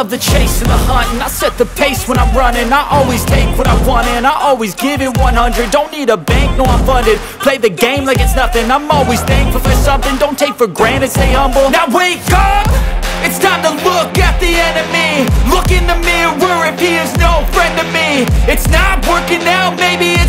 love the chase and the hunt, and I set the pace when I'm running. I always take what I want and I always give it 100. Don't need a bank, no I'm funded. Play the game like it's nothing. I'm always thankful for something. Don't take for granted, stay humble. Now wake up! It's time to look at the enemy. Look in the mirror if he is no friend to me. It's not working out, maybe it's